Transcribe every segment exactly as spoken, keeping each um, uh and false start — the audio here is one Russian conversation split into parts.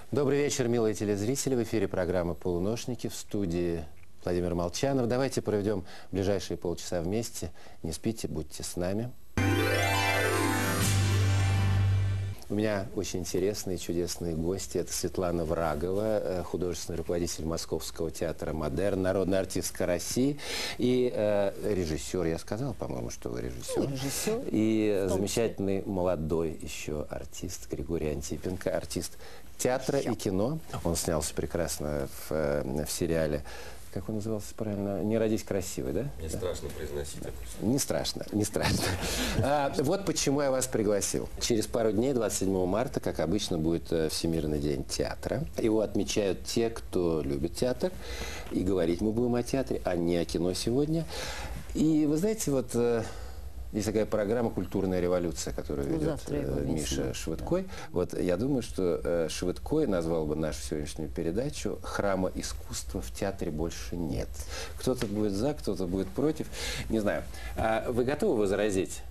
Добрый вечер, милые телезрители. В эфире программы «Полуношники», в студии Владимир Молчанов. Давайте проведем ближайшие полчаса вместе. Не спите, будьте с нами. У меня очень интересные, чудесные гости. Это Светлана Врагова, художественный руководитель Московского театра «Модерн», народная артистка России и э, режиссер. Я сказал, по-моему, что вы режиссер. Режиссер. И замечательный молодой еще артист Григорий Антипенко, артист театра и кино. Он снялся прекрасно в, в сериале. Как он назывался правильно? «Не родись красивой», да? Не да? страшно произносить это. Не страшно, не страшно. А, вот почему я вас пригласил. Через пару дней, двадцать седьмого марта, как обычно, будет Всемирный день театра. Его отмечают те, кто любит театр. И говорить мы будем о театре, а не о кино сегодня. И вы знаете, вот... Есть такая программа «Культурная революция», которую ведет э, Миша Швыдкой. Да. Вот я думаю, что э, Швыдкой назвал бы нашу сегодняшнюю передачу «Храма искусства в театре больше нет». Кто-то будет за, кто-то будет против. Не знаю. А вы готовы возразить,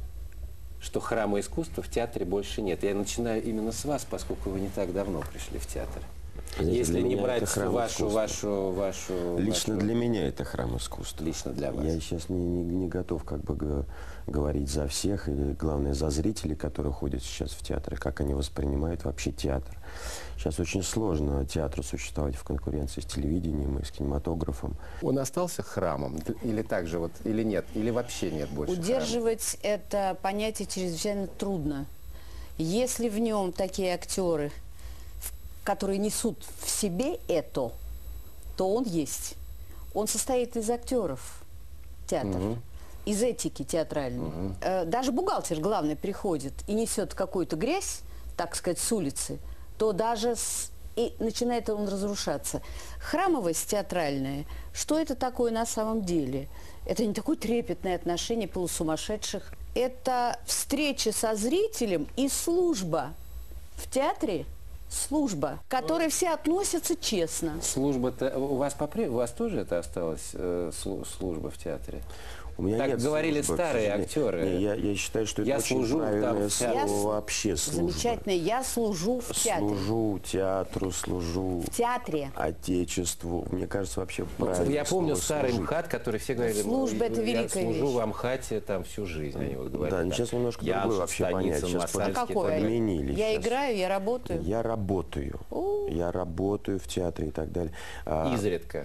что храма искусства в театре больше нет? Я начинаю именно с вас, поскольку вы не так давно пришли в театр. Знаете, Если не брать вашу, вашу, вашу... Лично вашу... для меня это храм искусства. Лично для вас. Я сейчас не, не, не готов как бы говорить за всех, и главное за зрителей, которые ходят сейчас в театры, как они воспринимают вообще театр. Сейчас очень сложно театру существовать в конкуренции с телевидением и с кинематографом. Он остался храмом? Или так же вот, или нет? Или вообще нет больше Удерживать храма? Это понятие чрезвычайно трудно. Если в нем такие актеры, которые несут в себе это, то он есть. Он состоит из актеров, театр, угу. из этики театральной. Угу. Даже бухгалтер, главный, приходит и несет какую-то грязь, так сказать, с улицы, то даже с... и начинает он разрушаться. Храмовость театральная, что это такое на самом деле? Это не такое трепетное отношение полусумасшедших. Это встреча со зрителем и служба в театре. Служба, к которой все относятся честно. Служба-то у вас попри... у вас тоже это осталось э, служба в театре? У меня так нет говорили службы, старые актеры. Не, я, я считаю, что это я очень служу, правильное там, слово я вообще служба. Замечательно. Я служу в театре. Служу театру, служу в театре. Отечеству. Мне кажется, вообще ну, правильно. Я помню старый служить. МХАТ, который все говорили, служба это великая я служу вещь. в МХАТе там всю жизнь. Они вот говорят, да, так. сейчас немножко я другое вообще понятие. Сейчас а какое? подменили. Я сейчас. играю, я работаю. Я работаю. У -у. Я работаю в театре и так далее. Изредка.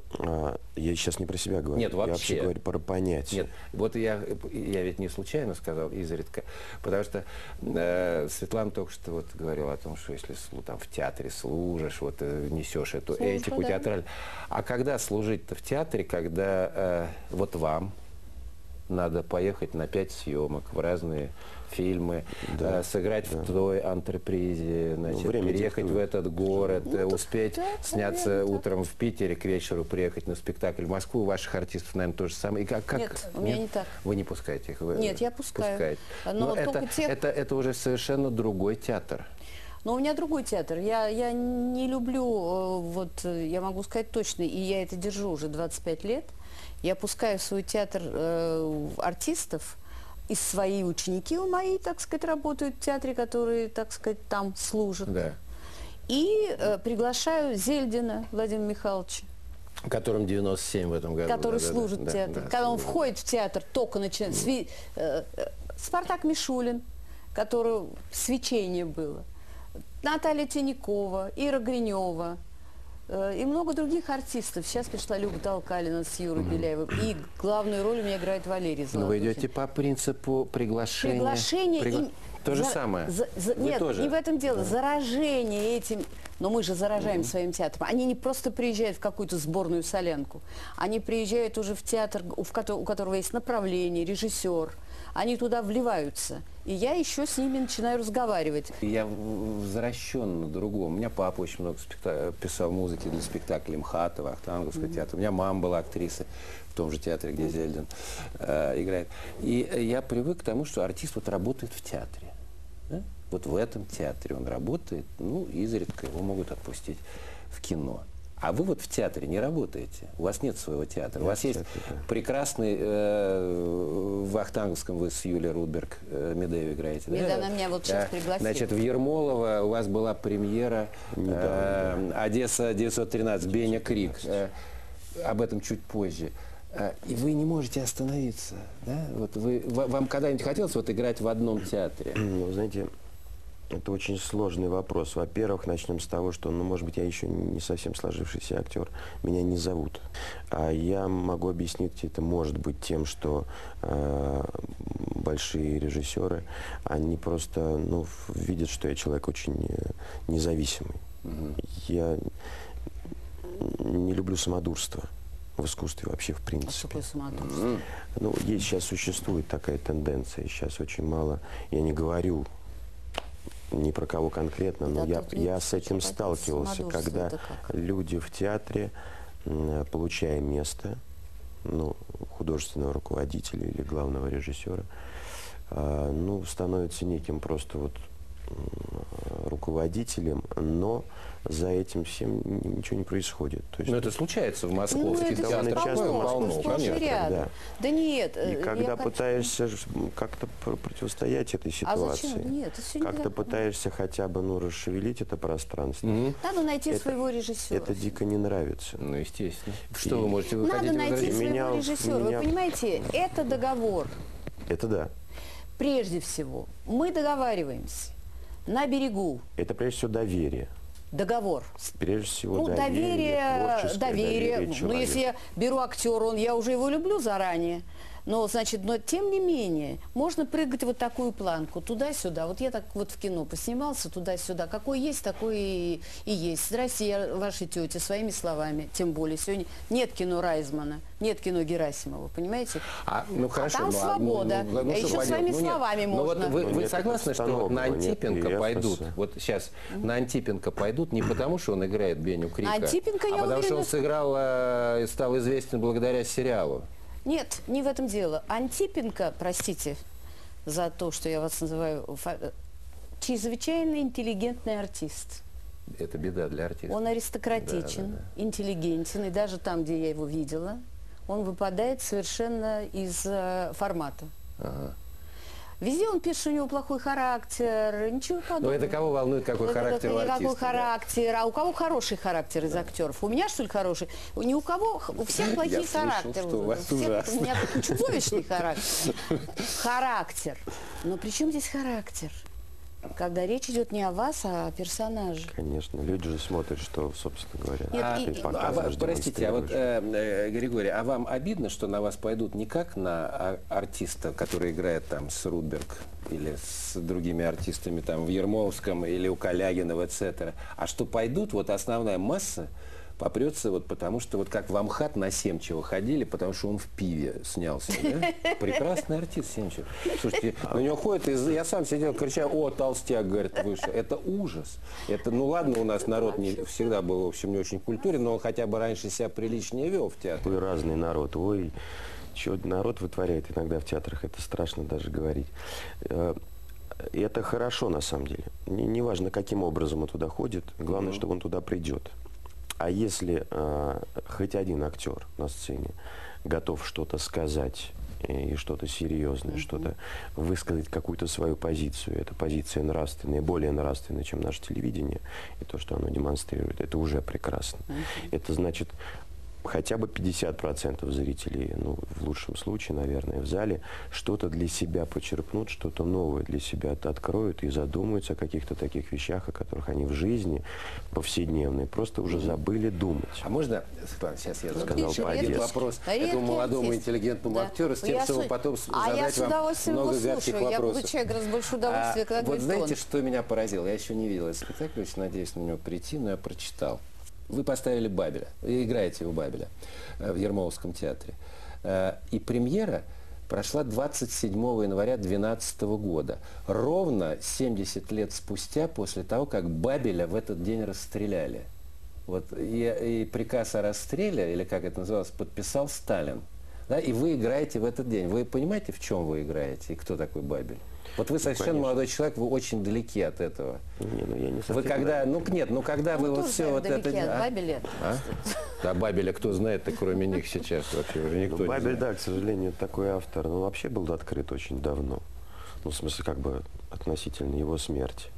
Я сейчас не про себя говорю. Нет, вообще. Я вообще говорю про понятие. Нет, вот я, я ведь не случайно сказал изредка, потому что э, Светлана только что вот говорила о том, что если там в театре служишь, вот несешь эту Служба, этику да. театральную. А когда служить-то в театре, когда э, вот вам надо поехать на пять съемок в разные фильмы, да, э, сыграть да. в той антрепризе, значит, ну, переехать диктует. в этот город, ну, успеть да, сняться наверное, утром в Питере, к вечеру приехать на спектакль в Москву. У ваших артистов, наверное, то же самое. И как, как... Нет, у меня Нет? не так. Вы не пускаете их? Вы... Нет, я пускаю. Пускаете. Но, Но это, тех... это, это уже совершенно другой театр. Но у меня другой театр. Я, я не люблю, вот, я могу сказать точно, и я это держу уже двадцать пять лет. Я пускаю в свой театр э, артистов, и свои ученики у мои, так сказать, работают в театре, которые, так сказать, там служат. Да. И э, приглашаю Зельдина Владимира Михайловича. Которым девяносто семь в этом году. Который да, служит да, в театре. Да, да, Когда он да. входит в театр, только начинает... Mm. Сви... Э, э, Спартак Мишулин, который свечение было. Наталья Тинякова, Ира Гринева. И много других артистов. Сейчас пришла Люба Толкалина с Юрой mm-hmm. Беляевым. И главную роль у меня играет Валерий Золотухин. Но вы идете по принципу приглашения. Приглашение. Пригла... И... То же За... самое. За... За... Нет, тоже? не в этом дело. Да. Заражение этим. Но мы же заражаем mm-hmm. своим театром. Они не просто приезжают в какую-то сборную солянку. Они приезжают уже в театр, у которого есть направление, режиссер. Они туда вливаются. И я еще с ними начинаю разговаривать. Я возвращен на другом. У меня папа очень много спектак... писал музыки для спектаклей МХАТа, Вахтанговского mm-hmm. театра. У меня мама была актрисой в том же театре, где mm-hmm. Зельдин э, играет. И я привык к тому, что артист вот работает в театре. Да? Вот в этом театре он работает, ну, изредка его могут отпустить в кино. А вы вот в театре не работаете, у вас нет своего театра. У вас есть театре, да. прекрасный, э, в Вахтанговском вы с Юлией Рудберг э, Медею играете. Медея, да? она меня вот сейчас Да. пригласила. Значит, в Ермолово у вас была премьера э, «Одесса девятьсот тринадцать», Беня Крик. Э, об этом чуть позже. Э, и вы не можете остановиться. Да? Вот вы, вам когда-нибудь хотелось вот играть в одном театре? Ну, знаете, это очень сложный вопрос. Во-первых, начнем с того, что, ну, может быть, я еще не совсем сложившийся актер. Меня не зовут. А я могу объяснить это, может быть, тем, что э, большие режиссеры, они просто, ну, видят, что я человек очень э, независимый. Mm-hmm. Я не люблю самодурство в искусстве вообще, в принципе. А что такое самодурство? Mm-hmm. Ну, есть, сейчас существует такая тенденция. Сейчас очень мало, я не говорю ни про кого конкретно, но Да, я, я с этим сталкивался, когда люди в театре, получая место, ну, художественного руководителя или главного режиссера, э, ну, становятся неким просто вот руководителем, но за этим всем ничего не происходит. То есть, но это случается в Ну, московских это театрах. часто полно, сплошь и конечно. рядом. да. Да нет. И э, когда я пытаешься ж- как-то пр- противостоять этой А ситуации, зачем? Нет, это всё не как-то так. пытаешься хотя бы, ну, расшевелить это пространство, Мгм. Надо найти это- своего режиссера. это дико не нравится. Ну, естественно. Что вы можете, вы Надо хотите найти возразить? своего Меня- режиссера. меня- Вы понимаете, это договор. Это да. Прежде всего, мы договариваемся на берегу. Это прежде всего доверие. Договор. Прежде всего Ну, доверие, доверие, творческое доверие. доверие Ну, человека. если я беру актера, он, я уже его люблю заранее. Но, значит, но тем не менее, можно прыгать вот такую планку, туда-сюда. Вот я так вот в кино поснимался, туда-сюда. Какой есть, такой и, и есть. Здрасте, я вашей тете, своими словами. Тем более, сегодня нет кино Райзмана, нет кино Герасимова, понимаете? А, ну, хорошо, там ну, свобода. ну, ну, А что еще поделать? своими Ну, нет. словами Ну, вот можно. вы, Ну, вы нет, согласны, это что постановка, на нет Антипенко референса. пойдут, вот сейчас, на Антипенко пойдут не потому, что он играет Беню Крика, Антипенко, а я потому, что он уверена, сыграл э, и стал известен благодаря сериалу. Нет, не в этом дело. Антипенко, простите за то, что я вас называю, фа- чрезвычайно интеллигентный артист. Это беда для артиста. Он аристократичен, Да, да, интеллигентен, и даже там, где я его видела, он выпадает совершенно из э, формата. Ага. Везде он пишет, что у него плохой характер, ничего Но подобного. это кого волнует, какой Это характер у какой артиста? да? характер, а у кого хороший характер из актеров? У меня, что ли, хороший? У- Ни у кого, у всех плохие слышал, характеры. что у вас всех- ужасно. у меня чудовищный характер. Характер. Но при чем здесь характер? Когда речь идет не о вас, а о персонаже. Конечно, люди же смотрят, что, собственно говоря, Нет, А, и- ты и- а показываешь, вы- простите, а вот, демонстрируешь. э, э, Григорий, а вам обидно, что на вас пойдут не как на а- артиста, который играет там с Рудберг или с другими артистами там в Ермоловском или у Калягина, et cetera, а что пойдут, вот основная масса попрется вот потому, что вот как в Амхат на Семчева ходили, потому что он в пиве снялся, да? Прекрасный артист Семчев. Слушайте, на него ходят, и я сам сидел, кричал: о, толстяк, говорит, вышел. Это ужас. Это, ну ладно, у нас народ не всегда был, в общем, не очень культурен, но он хотя бы раньше себя приличнее вел в театре. Ой, разный народ. Ой, что народ вытворяет иногда в театрах, это страшно даже говорить. Э, И это хорошо на самом деле. Не- Неважно, каким образом он туда ходит, главное, чтобы он туда придет. А если э, хоть один актер на сцене готов что-то сказать э, и что-то серьезное, что-то высказать, какую-то свою позицию, эта позиция нравственная, более нравственная, чем наше телевидение, и то, что оно демонстрирует, это уже прекрасно. Это значит, хотя бы пятьдесят процентов зрителей, ну, в лучшем случае, наверное, в зале, что-то для себя почерпнут, что-то новое для себя от- откроют и задумаются о каких-то таких вещах, о которых они в жизни повседневной просто уже забыли думать. А можно, Светлана, сейчас я задам Сказал еще по один детски. вопрос Да, редкий этому молодому артист. интеллигентному Да. актеру с Ну, тем, я чтобы с- потом с- А я задать с вам удовольствием много его гадких слушаю. Я вопросов. буду человек с большое удовольствие, А, когда вот говорит знаете, он. что меня поразило? Я еще не видел этот спектакль, очень надеюсь на него прийти, но я прочитал. Вы поставили Бабеля, вы играете у Бабеля э, в Ермоловском театре. Э, И премьера прошла двадцать седьмого января две тысячи двенадцатого года. Ровно семьдесят лет спустя после того, как Бабеля в этот день расстреляли. Вот, и, и приказ о расстреле, или как это называлось, подписал Сталин. Да, и вы играете в этот день. Вы понимаете, в чем вы играете и кто такой Бабель? Вот вы совершенно конечно. молодой человек, вы очень далеки от этого. Не, ну я не совсем Вы когда, далек. ну нет, ну когда вы Мы вот тоже все вот далеки это... от а? Бабеля. А? Да, Бабеля кто знает-то, кроме них сейчас вообще уже никто Ну, не Бабель, знает. да, к сожалению, такой автор, ну, вообще был открыт очень давно. Ну, в смысле, как бы относительно его смерти.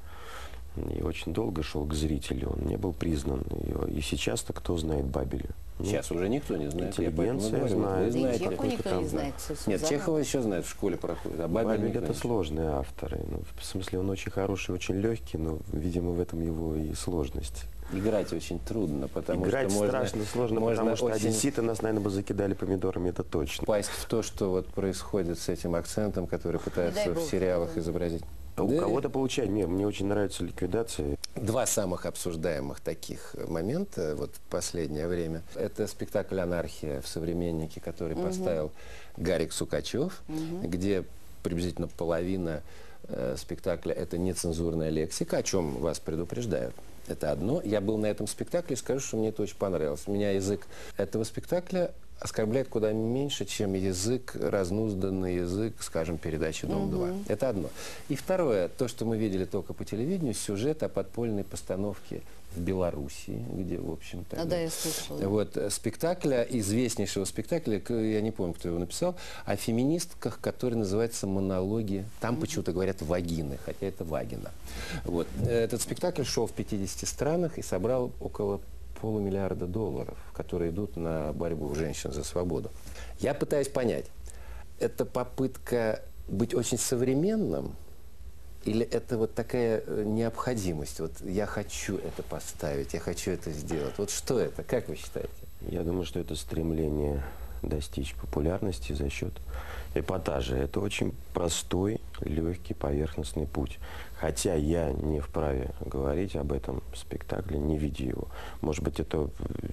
И очень долго шел к зрителю, он не был признан. И, и сейчас-то кто знает Бабеля? Ну, Сейчас уже никто не знает. Я интеллигенция поэтому говорю, вот знает. вы Да и знаете. Чехова никто там, не да. знает. Нет, Сузанна. Чехова еще знает, в школе проходит, а Бабель Бабель никто это не сложные авторы. Ну, в смысле, он очень хороший, очень легкий, но, видимо, в этом его и сложность. Играть очень трудно, потому Играть что можно, страшно сложно, можно потому что очень одесситы нас, наверное, бы закидали помидорами, это точно. попасть в то, что вот происходит с этим акцентом, который пытаются дай в бог, сериалах да. изобразить. А у Да. кого-то получает. Мне, мне очень нравится ликвидация. Два самых обсуждаемых таких момента вот в последнее время. Это спектакль «Анархия» в «Современнике», который поставил Гарик Сукачев, где приблизительно половина э, спектакля – это нецензурная лексика, о чем вас предупреждают. Это одно. Я был на этом спектакле и скажу, что мне это очень понравилось. Меня язык этого спектакля оскорбляет куда меньше, чем язык, разнузданный язык, скажем, передачи «Дом-два». Это одно. И второе, то, что мы видели только по телевидению, сюжет о подпольной постановке в Белоруссии, где, в общем-то... А, да, я слышала. Вот, э, спектакля, известнейшего спектакля, к- я не помню, кто его написал, о феминистках, который называется «Монологи». Там почему-то говорят «вагины», хотя это «вагина». Вот. Этот спектакль шел в пятидесяти странах и собрал около полумиллиарда долларов, которые идут на борьбу женщин за свободу. Я пытаюсь понять, это попытка быть очень современным, или это вот такая э, необходимость? Вот я хочу это поставить, я хочу это сделать. Вот что это? Как вы считаете? Я думаю, что это стремление достичь популярности за счет эпатажа. Это очень простой, легкий, поверхностный путь. Хотя я не вправе говорить об этом спектакле, не видя его. Может быть, это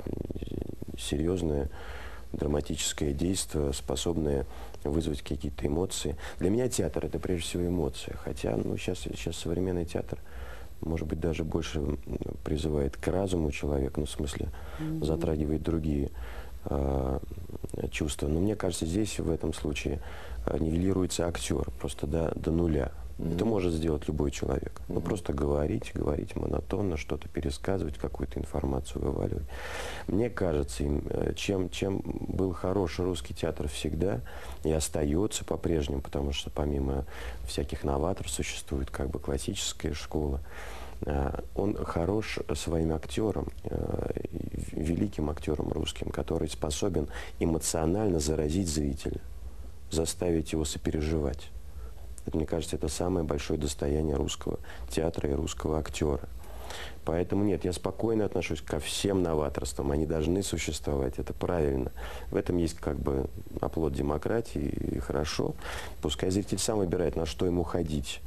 серьезное драматическое действие, способное вызвать какие-то эмоции. Для меня театр – это прежде всего эмоция. Хотя ну, сейчас, сейчас современный театр, может быть, даже больше призывает к разуму человека, ну, в смысле, mm-hmm. затрагивает другие э, чувства. Но мне кажется, здесь, в этом случае, э, нивелируется актер просто до, до нуля. Mm-hmm. Это может сделать любой человек. Mm-hmm. Ну, просто говорить, говорить монотонно, что-то пересказывать, какую-то информацию вываливать. Мне кажется, им, чем, чем был хорош русский театр всегда и остается по-прежнему, потому что помимо всяких новаторов существует как бы классическая школа. Он хорош своим актером, великим актером русским, который способен эмоционально заразить зрителя, заставить его сопереживать. Это, мне кажется, это самое большое достояние русского театра и русского актера. Поэтому нет, я спокойно отношусь ко всем новаторствам. Они должны существовать, это правильно. В этом есть как бы оплот демократии, и хорошо. Пускай зритель сам выбирает, на что ему ходить.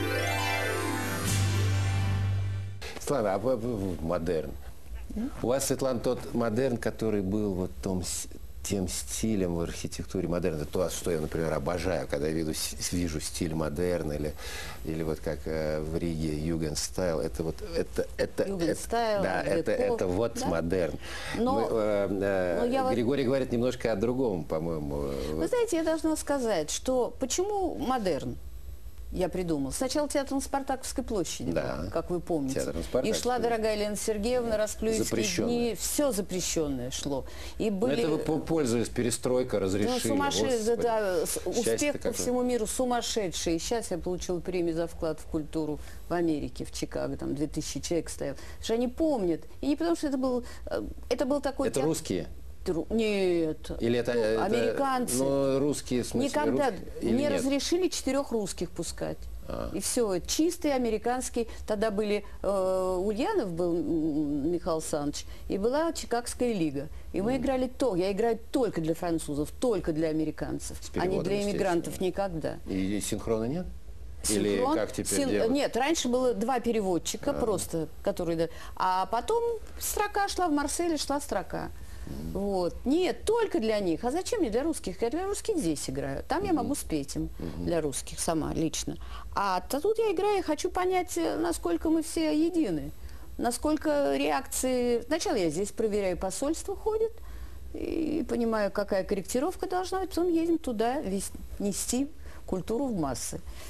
Светлана, а вы, вы- вы модерн. У вас, Светлана, тот модерн, который был вот том, с- тем стилем в архитектуре модерна. Это то, что я, например, обожаю, когда я вижу, с- вижу стиль модерн или, или вот как э, в Риге югенстайл. Это вот это это это, Югенстайл, да, это, деко, это вот да? модерн. Но- Мы, э, э, но я вот- Григорий говорит немножко о другом, по-моему. Вы знаете, я должна сказать, что почему модерн? Я придумал. Сначала театр на Спартаковской площади, Да. был, как вы помните. Театр на И Спартаковской. шла дорогая Елена Сергеевна, Расплюевские Запрещенное. дни, все запрещенное шло. И Ну, были... это вы по- пользовались, перестройка, Ну, разрешили. сумасшедший, Господи. да, с- Счастье-то успех по какое. всему миру сумасшедший. И сейчас я получила премию за вклад в культуру в Америке, в Чикаго, там две тысячи человек стоял. Потому что они помнят. И не потому, что это был, э, это был такой Это театр- русские? Тру- Нет. Или это, Ну, это- американцы. Ну, русские, в смысле, Никогда русские? Или не нет? разрешили четырех русских пускать. А. И все, чистый американский. Тогда были э, Ульянов был м, Михаил Александрович, и была Чикагская лига. И мы играли то. Я играю только для французов, только для американцев, С а не переводом, для иммигрантов естественно. никогда. И синхрона нет? Или Синхрон. как теперь Син- делать? Нет, раньше было два переводчика просто, которые... да- А потом строка шла в Марселе, шла строка. Вот. Нет, только для них. А зачем мне для русских? Я для русских здесь играю. Там я могу спеть им для русских сама лично. А то тут я играю и хочу понять, э, насколько мы все едины. Насколько реакции... Сначала я здесь проверяю, посольство ходит, и понимаю, какая корректировка должна быть. Потом едем туда вес- нести культуру в массы.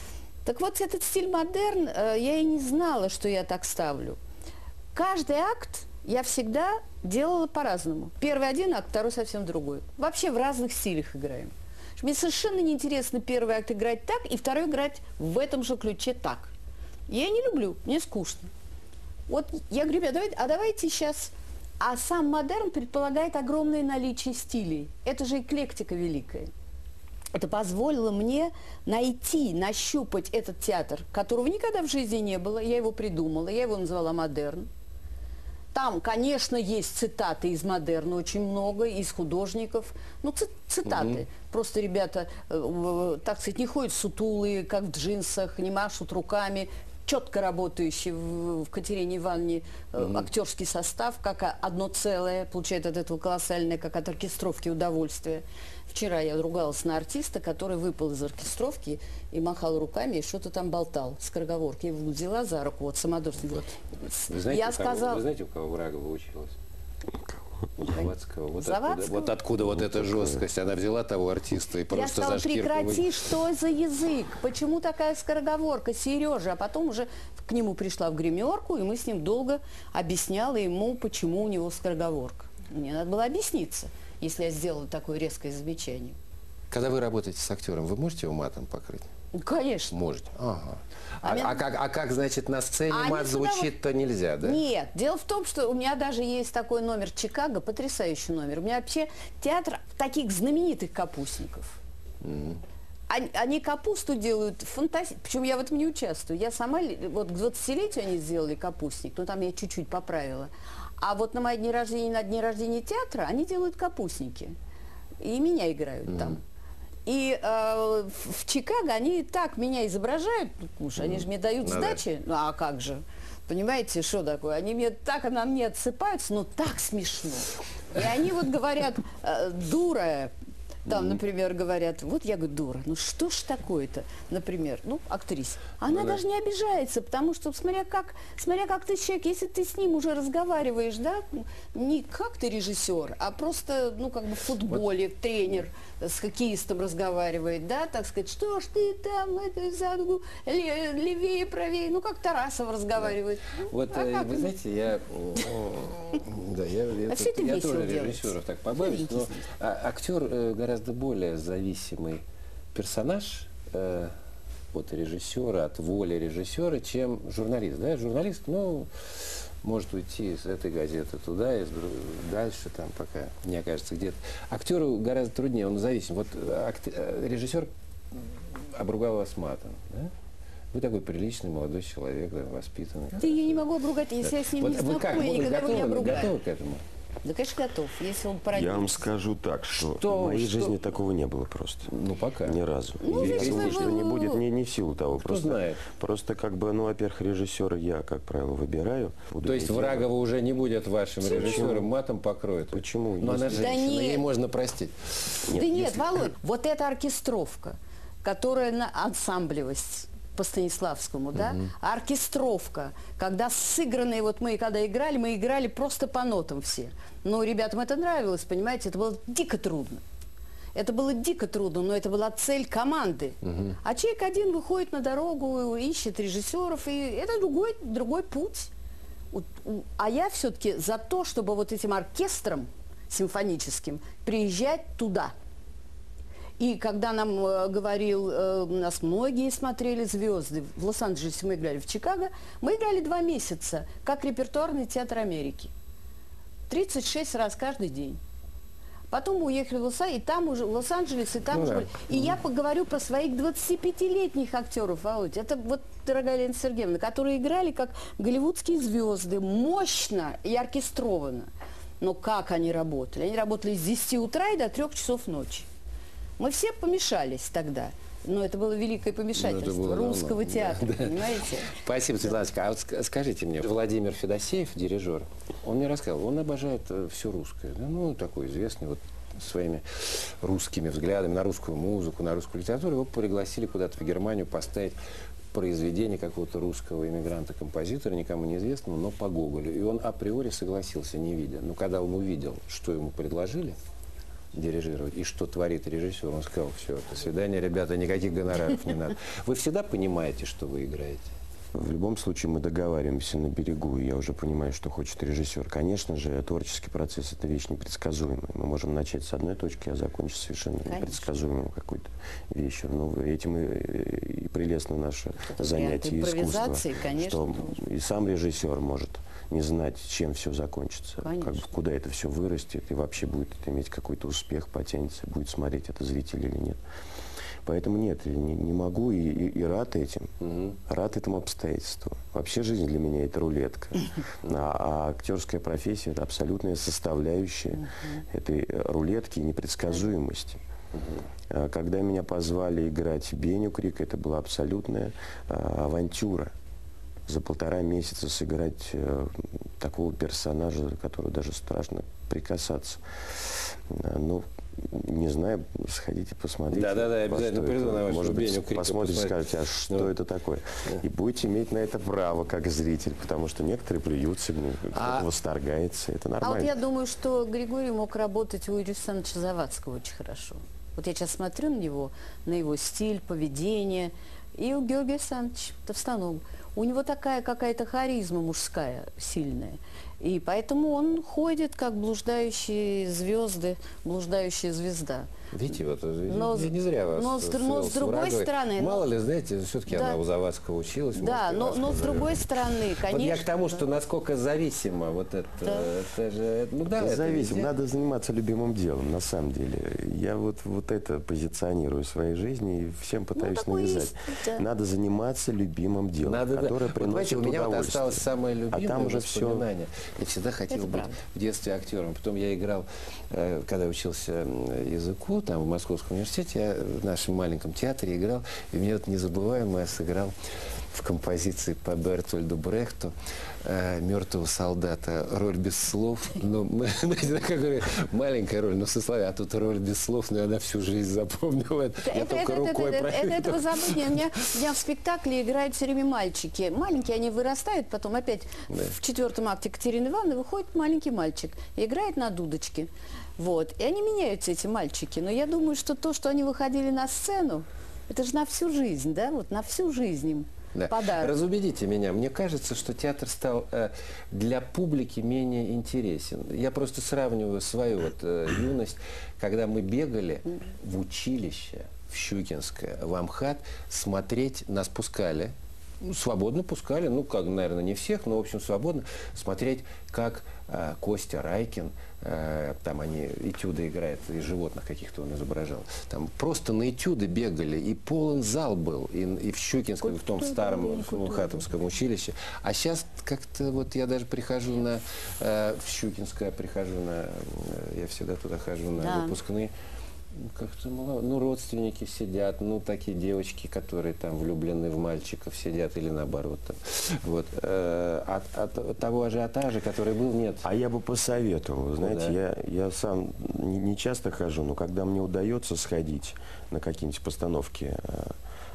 Так вот, этот стиль модерн, э, я и не знала, что я так ставлю. Каждый акт я всегда делала по-разному. Первый один акт, второй совсем другой. Вообще в разных стилях играем. Мне совершенно неинтересно первый акт играть так, и второй играть в этом же ключе так. Я не люблю, мне скучно. Вот я говорю, ребят, давайте, а давайте сейчас... А сам модерн предполагает огромное наличие стилей. Это же эклектика великая. Это позволило мне найти, нащупать этот театр, которого никогда в жизни не было. Я его придумала, я его назвала модерн. Там, конечно, есть цитаты из модерна, очень много, из художников. Ну, цитаты. Угу. Просто ребята, э, так сказать, не ходят сутулые, как в джинсах, не машут руками. Четко работающий в, в Катерине Ивановне э, угу. актерский состав, как одно целое, получает от этого колоссальное, как от оркестровки удовольствие. Вчера я ругалась на артиста, который выпал из оркестровки и махал руками, и что-то там болтал, скороговорки. Я его взяла за руку, вот самодурство. Вот. Вы знаете, я у кого, сказала... вы знаете, у кого Врагова училась? Завадского. Вот Завадского? Откуда, вот откуда вот эта жесткость. Она взяла того артиста и просто я сказала, за шкирку... прекрати, что за язык? Почему такая скороговорка, Сережа? А потом уже к нему пришла в гримерку, и мы с ним долго объясняла ему, почему у него скороговорка. Мне надо было объясниться, если я сделала такое резкое замечание. Когда вы работаете с актером, вы можете его матом покрыть? Конечно. Можете. Ага. А, А, меня... а, как, а как, значит, на сцене а мат звучит, то нельзя, да? Нет. Дело в том, что у меня даже есть такой номер Чикаго, потрясающий номер. У меня вообще театр таких знаменитых капустников. Mm-hmm. Они, они капусту делают фантастически. Причем я в этом не участвую. Я сама, вот к двадцатилетию они сделали капустник, но там я чуть-чуть поправила. А вот на мои дни рождения, на дни рождения театра они делают капустники. И меня играют mm-hmm. там. И э, в Чикаго они так меня изображают, уж они же мне дают Надо. сдачи, ну а как же, понимаете, что такое? Они мне так на мне отсыпаются, но так смешно. И они вот говорят, э, дура, там, например, говорят, вот я говорю, дура, ну что ж такое-то, например, ну, актриса. Она ну, даже да. не обижается, потому что, смотря как, смотря как ты человек, если ты с ним уже разговариваешь, да, не как ты режиссер, а просто, ну, как бы в футболе вот. Тренер с хоккеистом разговаривает, да, так сказать, что ж ты там, это, задугу, левее, правее, ну, как Тарасов разговаривает. Да. Ну, вот, а вы знаете, я, да, я, я, а тут, я тоже режиссеров так побавлюсь, но актер гораздо более зависимый персонаж э, от режиссера, от воли режиссера, чем журналист. Да? Журналист, ну, может уйти из этой газеты туда, и дальше, там, пока не окажется где-то. Актеру гораздо труднее, он зависим. Вот акт, режиссер обругал вас матом, да? Вы такой приличный молодой человек, да, воспитанный. Да я не могу обругать, если да. я с ним вот не знакома, я никогда его не обругаю. Готовы к этому? Да, конечно, готов, если он пройдет. Я вам скажу так, что, что в моей что? жизни такого не было просто. Ну, пока. Ни разу. Ну, я значит, думаю, что вы... не будет не, не в силу того. Кто просто, знает? Просто как бы, ну, во-первых, режиссера я, как правило, выбираю. То есть Врагова уже не будет вашим Почему? режиссером, матом покроет? Почему? Но она женщина, да ей можно простить. Нет, да нет, если... Володь, вот эта оркестровка, которая на ансамблевость по Станиславскому, да, угу. а оркестровка, когда сыгранные, вот мы когда играли, мы играли просто по нотам все. Но ребятам это нравилось, понимаете, это было дико трудно. Это было дико трудно, но это была цель команды. Угу. А человек один выходит на дорогу, ищет режиссеров, и это другой, другой путь. А я все-таки за то, чтобы вот этим оркестром симфоническим приезжать туда. И когда нам э, говорил, э, нас многие смотрели «Звезды», в Лос-Анджелесе мы играли, в Чикаго, мы играли два месяца, как репертуарный театр Америки. тридцать шесть раз каждый день. Потом мы уехали в Лос-Анджелес, и там уже, в Лос-Анджелес, и там ну, уже... Да. И я поговорю про своих двадцатипятилетних актеров, Володь. Это вот, дорогая Лена Сергеевна, которые играли как голливудские звезды, мощно и оркестрованно. Но как они работали? Они работали с десяти утра и до трёх часов ночи. Мы все помешались тогда. Но это было великое помешательство было русского давно. Театра, да, понимаете? Да. Спасибо, Светланочка. А вот скажите мне, Владимир Федосеев, дирижер, он мне рассказал, он обожает все русское. Да? Ну, такой известный вот своими русскими взглядами на русскую музыку, на русскую литературу. Его пригласили куда-то в Германию поставить произведение какого-то русского иммигранта-композитора, никому неизвестного, но по Гоголю. И он априори согласился, не видя. Но когда он увидел, что ему предложили, дирижировать. И что творит режиссер? Он сказал, все, до свидания, ребята, никаких гонораров не надо. Вы всегда понимаете, что вы играете? В любом случае мы договариваемся на берегу, и я уже понимаю, что хочет режиссер. Конечно же, творческий процесс – это вещь непредсказуемая. Мы можем начать с одной точки, а закончить совершенно Конечно. непредсказуемой какой-то вещью. Но этим и, и прелестно наше Это занятие искусства, конечно, что тоже. и сам режиссер может не знать, чем все закончится, как бы, куда это все вырастет, и вообще будет это иметь какой-то успех, потянется, будет смотреть это зритель или нет. Поэтому нет, не, не могу и, и, и рад этим, угу. рад этому обстоятельству. Вообще жизнь для меня это рулетка, а, а актерская профессия это абсолютная составляющая угу. этой рулетки и непредсказуемости. Угу. Когда меня позвали играть Беню Крика, это была абсолютная а, авантюра. За полтора месяца сыграть э, такого персонажа, которого даже страшно прикасаться. Но не знаю, сходите, посмотрите. Да-да-да, обязательно приду на вашу Может быть, Беню Крика посмотрите, посмотреть. скажете, а что Ну. это такое? И будете иметь на это право, как зритель, потому что некоторые плюются, кто-то А- восторгается, это А нормально. вот я думаю, что Григорий мог работать у Юрия Александровича Завадского очень хорошо. Вот я сейчас смотрю на него, на его стиль, поведение. И у Георгия Александровича Товстоногова. У него такая какая-то харизма мужская сильная. И поэтому он ходит, как блуждающие звезды, блуждающая звезда. Видите, вот Но я не зря вас но с- свел но с с другой Враговой. стороны, Мало ли, знаете, все-таки Да. она у Завадского училась. Да, может, и но, вас но с позовет. другой стороны, конечно. Вот я к тому, что насколько зависимо вот это, Да. это же, ну да, Это это зависит. везде. Надо заниматься любимым делом, на самом деле. Я вот, вот это позиционирую в своей жизни и всем пытаюсь такое навязать. есть, да. Надо заниматься любимым делом, Надо, да. которое Вот, приносит знаете, у меня вот удовольствие. осталось самое любимое а там уже все. воспоминание. Я всегда хотел Это быть правда. в детстве актером. Потом я играл, э, когда учился м, языку, там в Московском университете, я в нашем маленьком театре играл. И мне вот незабываемо я сыграл в композиции по Бертольду Брехту э, «Мертвого солдата». Роль без слов. Ну, мы, знаете, такая говорю, маленькая роль, но со словами. А тут роль без слов, но она всю жизнь запомнила. Это, я Это, только это, это, рукой это, это, провел. этого забыть не- У меня, у меня в спектакле играют все время мальчики. Маленькие, они вырастают, потом опять в четвертом акте Екатерины Ивановны выходит маленький мальчик и играет на дудочке. Вот. И они меняются, эти мальчики. Но я думаю, что то, что они выходили на сцену, это же на всю жизнь, да? Вот на всю жизнь им Да. подарок. Разубедите меня. Мне кажется, что театр стал э, для публики менее интересен. Я просто сравниваю свою вот, э, юность, когда мы бегали в училище, в Щукинское, в Амхат, смотреть, нас пускали, ну, свободно пускали, ну, как, наверное, не всех, но, в общем, свободно, смотреть, как э, Костя Райкин, э, там они этюды играют, и животных каких-то он изображал, там просто на этюды бегали, и полон зал был, и, и в Щукинском, и в том старом Амхатовском училище. А сейчас как-то вот я даже прихожу на, э, в Щукинское, прихожу на, э, я всегда туда хожу на Да. выпускные, ну, как-то мало. Ну, родственники сидят, ну, такие девочки, которые там влюблены в мальчиков сидят, или наоборот. Там. Вот. Э, От, от того ажиотажа, который был, нет. А я бы посоветовал, вы знаете, да. я, я сам не, не часто хожу, но когда мне удается сходить на какие-нибудь постановки, а,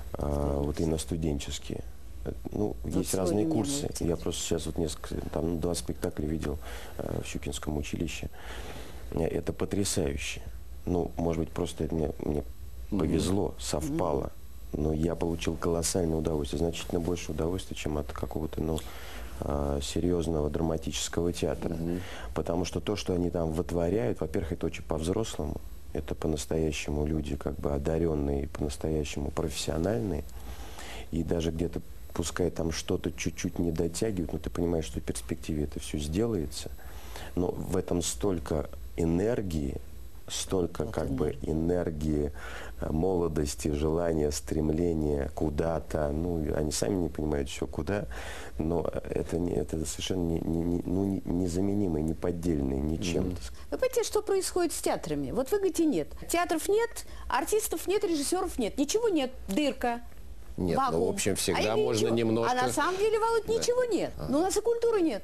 а, вот именно студенческие, э, ну, Вот есть сегодня разные мне курсы. будет Я просто сейчас вот несколько, там, ну, два спектакля видел а, в Щукинском училище. Э, Это потрясающе. Ну, может быть, просто это мне, мне повезло, совпало. Но я получил колоссальное удовольствие, значительно больше удовольствия, чем от какого-то, ну, а, серьезного драматического театра. Потому что то, что они там вытворяют, во-первых, это очень по-взрослому. Это по-настоящему люди, как бы одаренные, по-настоящему профессиональные. И даже где-то, пускай там что-то чуть-чуть не дотягивают, но ты понимаешь, что в перспективе это все сделается. Но в этом столько энергии, столько Вот как бы энергии, э, молодости, желания, стремления куда-то. Ну, они сами не понимают еще куда, но это, не, это совершенно не, не, не- ну, не- незаменимые, неподдельные ничем. так сказать. Вы понимаете, что происходит с театрами? Вот вы говорите, нет. Театров нет, артистов нет, режиссеров нет. Ничего нет. Дырка. Нет, ну, вакуум. в общем, всегда А или можно ничего. немножко... А на самом деле, Володь, Да. ничего нет. Но у нас и культуры нет.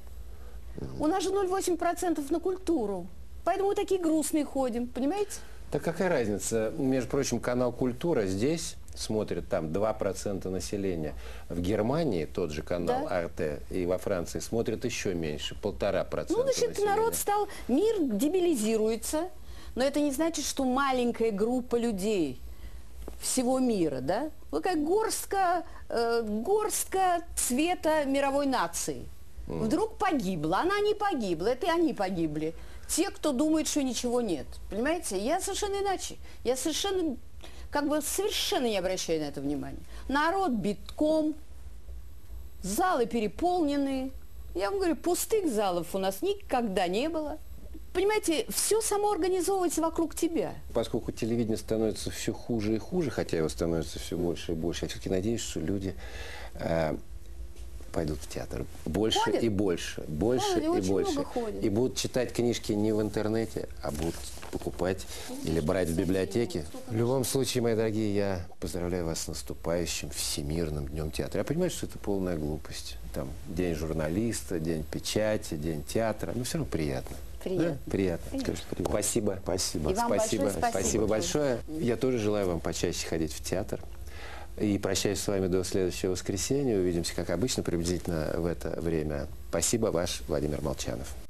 У нас же ноль целых восемь десятых процента на культуру. Поэтому мы такие грустные ходим, понимаете? Так какая разница? Между прочим, канал «Культура» здесь смотрит там два процента населения. В Германии тот же канал Да. эр тэ и во Франции смотрит еще меньше, полтора процента Ну, значит, населения. народ стал, мир дебилизируется, Но это не значит, что маленькая группа людей всего мира, да? Вы как горстка, э, горстка цвета мировой нации. Вдруг погибла. Она не погибла, это и они погибли. Те, кто думает, что ничего нет. Понимаете? Я совершенно иначе. Я совершенно, как бы совершенно не обращаю на это внимания. Народ битком, залы переполнены. Я вам говорю, пустых залов у нас никогда не было. Понимаете, все само организовывается вокруг тебя. Поскольку телевидение становится все хуже и хуже, хотя его становится все больше и больше, я все-таки надеюсь, что люди э, пойдут в театр больше Ходят? и больше, больше Ходят, и очень больше. много ходят. И будут читать книжки не в интернете, а будут покупать или брать в библиотеке. В любом случае, мои дорогие, я поздравляю вас с наступающим Всемирным днем театра. Я понимаю, что это полная глупость. Там день журналиста, день печати, день театра. Но все равно приятно. Приятно. Да? Приятно. Конечно, приятно. Спасибо. Спасибо. И вам Спасибо. большое спасибо. Спасибо большое. Я тоже желаю вам почаще ходить в театр. И прощаюсь с вами до следующего воскресенья. Увидимся, как обычно, приблизительно в это время. Спасибо, ваш Владимир Молчанов.